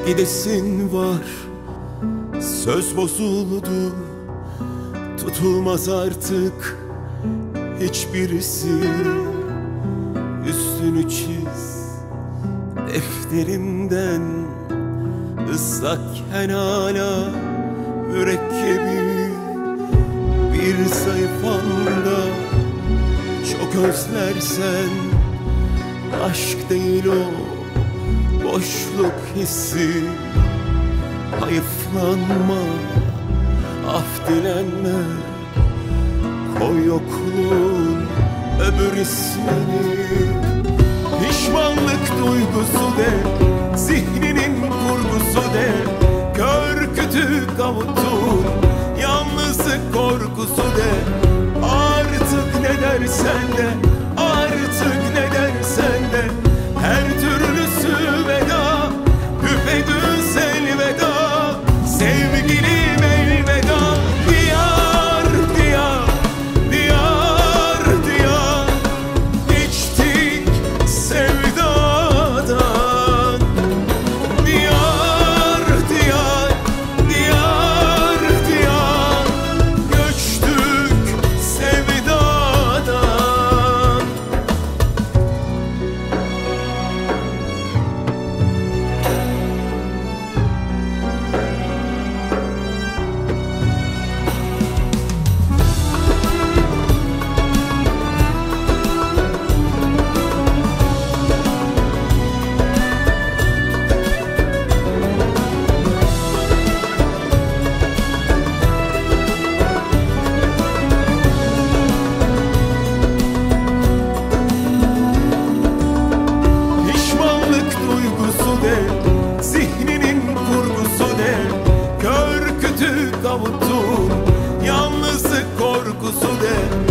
gidesin var. Söz bozuldu, tutulmaz artık hiçbirisi. Üstünü çiz defterimden, ıslakken hala mürekkebi. Bir sayfanda çok özlersen, aşk değil o boşluk hissi. Hayıflanma, af dilenme, koy yokluğun öbür ismini. Pişmanlık duygusu de, zihninin kurgusu de, kör kütük avutun yalnızlık korkusu de. Artık ne dersen de, artık ne dersen de, her türlüsü veda, düpedüz elveda. Sevgilim elveda, diyar diyar, diyar diyar, geçtik sevdadan. Diyar diyar, diyar diyar, göçtük sevdadan. Zihninin kurgusu de, kör kütük avutun yalnızlık korkusu de.